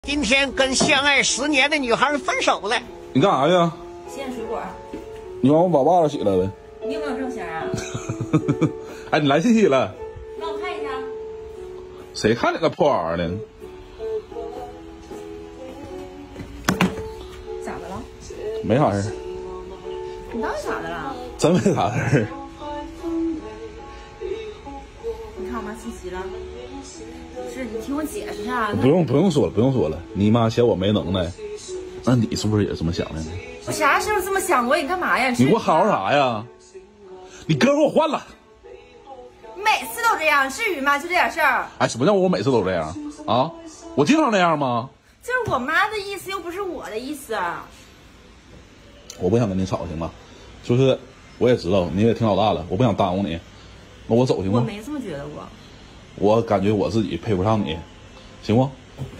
今天跟相爱10年的女孩分手了。 你干啥去啊？ 洗水果。 你往我把袜子洗了呗。 你有没有正形啊？ 哎，你来信息了？ 让我看一下。 谁看你那破玩意儿呢？ 咋的了？ 没啥事。 你到底咋的了？ 真没啥事儿。 你看我妈信息了。是你听我解释下。 不用说了。你妈嫌我没能耐，那你是不是也这么想的呢？ 我啥时候这么想过？你干嘛呀？ 你给我好啥呀？你哥给我换了。 每次都这样，至于吗？就这点事儿。 哎，什么叫我每次都这样啊？我经常这样吗？ 就是我妈的意思，又不是我的意思。 我不想跟你吵，行吗？就是我也知道你也挺老大了，我不想耽误你，那我走行吗？ 我没这么觉得过。 我感觉我自己配不上你，行不？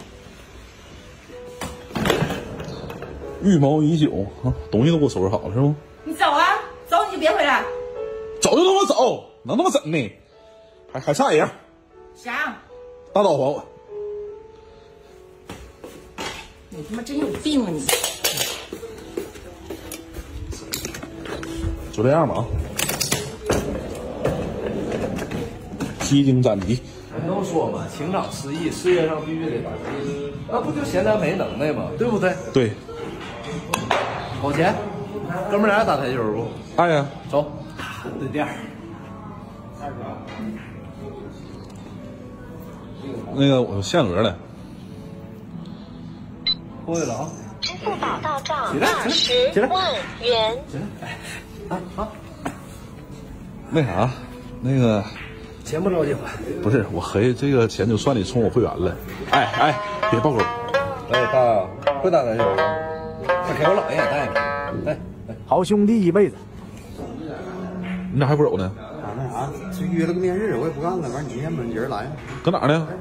预谋已久啊，东西都给我收拾好了是不？ 你走啊，走你就别回来。 走就他妈走，能他妈整呢？还差一样。 啥？ 大刀还我。 你他妈真有病啊你！ 就这样吧啊。披荆斩棘。 都说嘛，情场失意，事业上必须得打拼，那不就嫌咱没能耐吗？对不对？ 对。 搞钱，哥们俩打台球不？ 爱呀， 走，对店。 那个我限额了。 过去了啊！ 支付宝到账 20 万元。 那啥，那个。 钱不着急还， 不是我合计这个钱就算你充我会员了。哎，别爆沟。 哎，爸，会打台球吗？快给我姥爷也带着。来， 好兄弟一辈子。 你咋还不走呢？ 那啥，就约了个面日，我也不干了。完，你今天本节来呀？ 搁哪儿呢？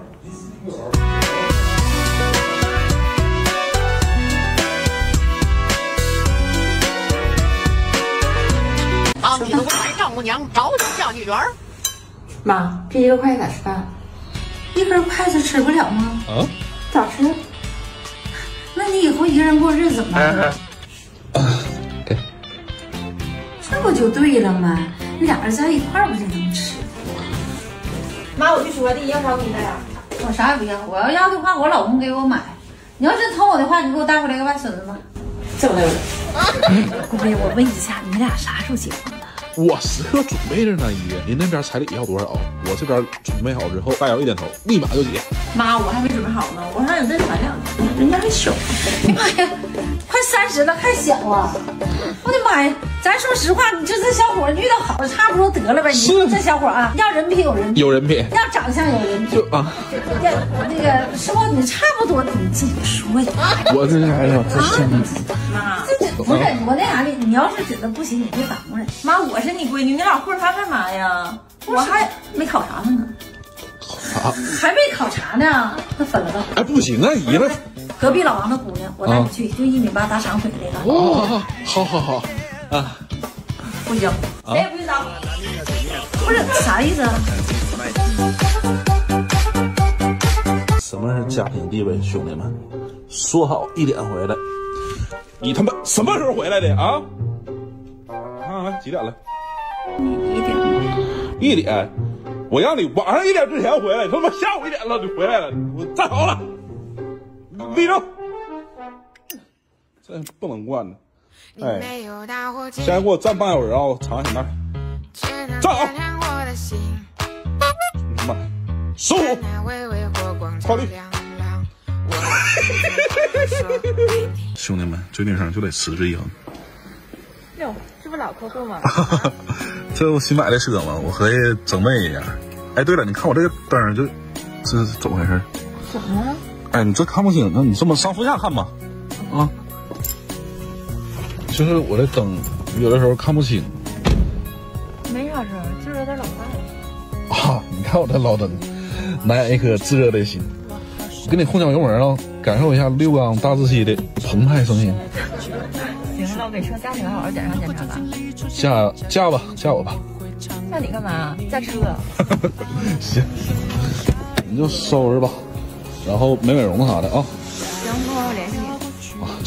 当你的未来丈母娘着急嫁女儿。 妈，这1个筷子咋吃饭？1根筷子吃不了吗？ 啊？ 咋吃？那你以后一个人过日子吗？ 给。 这不就对了吗？俩人在一块儿不就能吃？ 妈，我去取快递，要啥给你带啊？ 我啥也不要，我要的话，我老公给我买。你要真疼我的话，你给我带回来个外孙子吧。 这么溜的。 姑爷，我问一下，你们俩啥时候结婚的？ 我时刻准备着呢，姨。您那边彩礼要多少？我这边准备好之后，大摇一点头，立马就结。 妈，我还没准备好呢，我还想再传2年，人家还小。 哎呀妈呀，快30了还小啊！我的妈呀，咱说实话，你这小伙遇到好的差不多得了呗。你这小伙啊，要人品有人品， 有人品， 要长相有人品， 就啊， 要那个是不你差不多，你自己说呀。 我这哎呀，这是妈， 这不是我那啥的，你要是觉得不行，你就耽误人。 妈，我是你闺女，你老混她干嘛呀？我还没考察呢。 还没考察呢，那分了吧？ 哎，不行啊，姨了。 隔壁老王的姑娘，我带你去，就1米8大长腿那个。 哦，好啊。 不行，谁也不许走。 不是啥意思啊？ 什么是家庭地位，兄弟们？说好1点回来，你他妈什么时候回来的啊？看几点了？ 你1点吗 ？1点。我让你晚上1点之前回来，他妈下午1点了就回来了，我站好了，立正，这不能惯的。哎，现在给我站半小时啊，我尝尝那，站好，他妈15，靠地。兄弟们，追女生就得持之以恒。 哟，这不老客户吗？ 这我新买的车嘛，我合计整备一下。哎，对了，你看我这个灯这是怎么回事？ 怎么了？ 哎，你这看不清，那你这么上副驾看吧。啊，就是我这灯有的时候看不清。 没啥事儿，就是有点老化了。 啊，你看我这老灯，难掩一颗炙热的心。我给你控小油门啊，感受一下6缸大自吸的澎湃声音。 行了，我给车加起来好好检查检查吧。 驾我吧。 驾你干嘛？驾车。 行，你就收拾吧，然后美容啥的啊。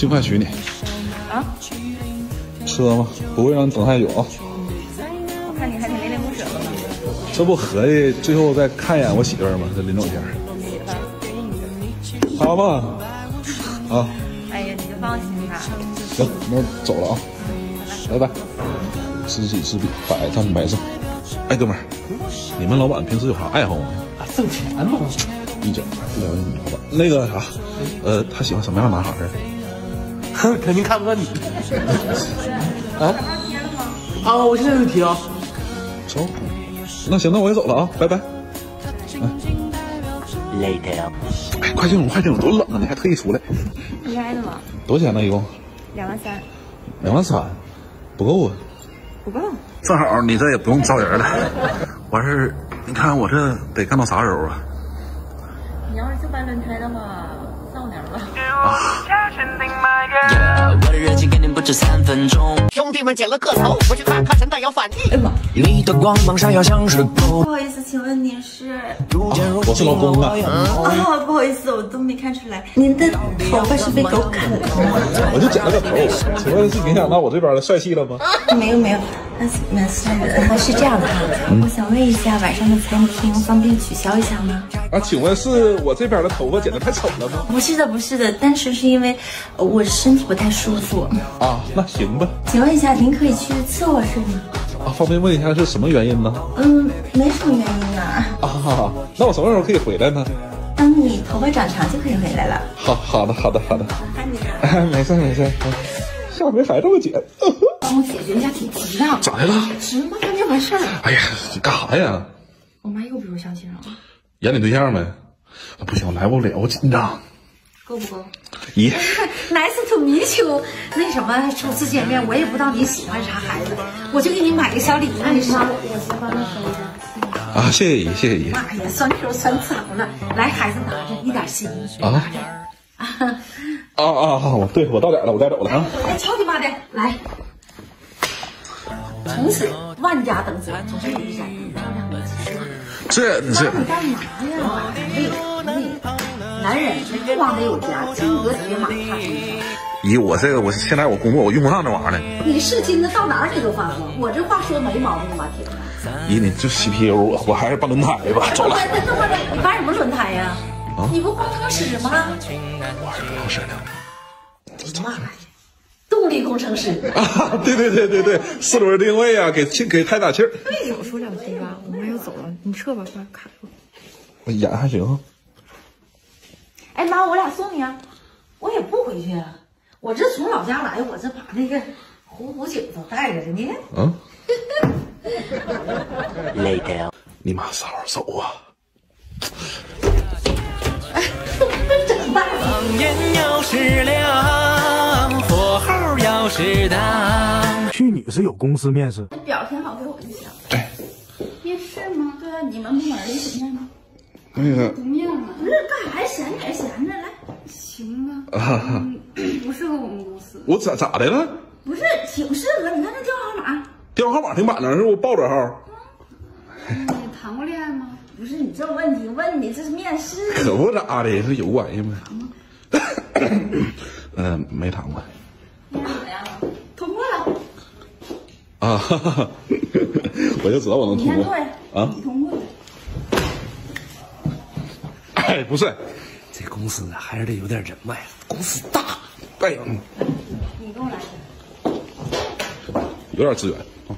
尽快娶你。 啊？ 车吗？不会让你等太久啊。 我看你还挺恋恋不舍的呢。 这不合计最后再看一眼我媳妇儿吗？这临走前。好吧。啊。 哎呀，你就放心吧。 行，那我走了啊。拜拜。知己知彼，百战百胜。哎，哥们儿，你们老板平时有啥爱好吗？ 挣钱嘛。 一整不了解你老板。那个啥，他喜欢什么样的男孩儿？ 哼，肯定看不上你。啊？啊，我现在就贴啊。 走。那行，那我也走了啊，拜拜。 Later。 哎，快进屋，快进屋，多冷啊！你还特意出来。 应该的嘛。 多少钱呢？一共 23000。 23000，不够啊。 不够。 正好你这也不用招人了。完事儿，你看我这得干到啥时候啊？ 你要是就搬轮胎的话，3-5年吧。 我的热情肯定不止3分钟。 兄弟们减了个头，我去看看神弹要反击。 哎妈！ 你的光芒闪耀像是狗。 不好意思，请问您是？ 我是老公啊。 哦，不好意思，我都没看出来。您的头发是被狗啃了吗？ 我就剪了个头，请问是影响到我这边的帅气了吗？ 没有，那是这样的哈，我想问一下，晚上的餐厅方便取消一下吗？ 啊，请问是我这边的头发剪得太丑了吗？ 不是的，单纯是因为我身体不太舒服。 啊，那行吧。 请问一下，您可以去次卧室吗？ 啊，方便问一下是什么原因呢？ 没什么原因啊。 啊，那我什么时候可以回来呢？ 当你头发长长就可以回来了。 好的。 看你了。 没事。下回还这么剪。 帮我解决一下题的。 咋的了？ 什么还没完事儿？ 哎呀，你干啥呀？ 我妈又比我相亲了。 演你对象没？不行，来不了，我紧张。 够不够？ 咦 ，Nice to meet you。那什么，初次见面，我也不知道你喜欢啥孩子，我就给你买个小礼物。 那你妈，我先帮你收着。 啊，谢谢姨。 妈呀，酸皮酸草了，来，孩子拿着，一点心意。 啊。对，我到点了，我该走了啊。 哎，操你妈的，来。从此万家灯火，总是有一盏亮亮的旗帜。 这你干嘛呀？男人光得有家，金戈铁马踏实地。 姨，我现在我工作我用不上这玩意儿呢。 你是金子，到哪儿你都发光。我这话说没毛病吧，铁子？ 姨，你就 CPU，我还是搬轮胎吧，走了。 你搬什么轮胎呀？你不工程师吗？ 我还是工程师呢。 妈呀！动力工程师啊，对，4轮定位啊，给开打气儿。 少说2句吧，我妈要走了，你撤吧，快卡住。 我演还行。 哎妈，我俩送你啊！我也不回去啊，我这从老家来，我这把那个壶酒都带着呢。 嗯。 Later。 你妈啥时候走啊？ 整大放眼要适量，火候要适当。 去你是有公司面试？ 表挺好，给我一下。 哎。 面试吗？对啊，你们部门的谁面吗？ 那个不面了。 不是干啥闲着来。 行啊。不适合我们公司。 我咋的了？ 不是挺适合，你看这电话号码。 电话号码挺板正，是我报着号。 你谈过恋爱吗？ 不是你这问题问你，这是面试。 可不咋的，是有关系吗？没谈过。 面试怎么样了？ 通过了。 啊，我就知道我能通过。啊， 你通过了。 哎，不是， 这公司啊，还是得有点人脉。 公司大，哎， 你跟我来。 有点资源啊。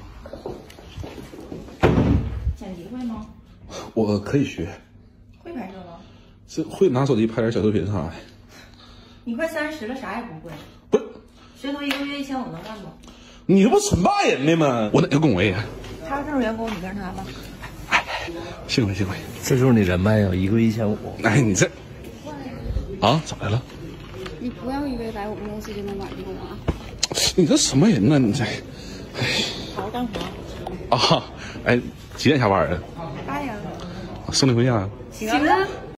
剪辑会吗？ 我可以学。 会拍摄吗？ 这会拿手机拍点小视频啥的。 你快30了，啥也不会。 不是， 学徒1个月1500能干吗？ 你这不纯骂人的吗？我哪个恭维呀？ 他是正式员工，你跟着他吧。 幸亏。 这就是你人脉呀，1个月1500。 哎，你这啊，咋的了？ 你不要以为来我们公司就能稳定啊！ 你这什么人呢？你这， 好好干活。 啊，哎，几点下班啊？ 8点。 送你回家。 行啊。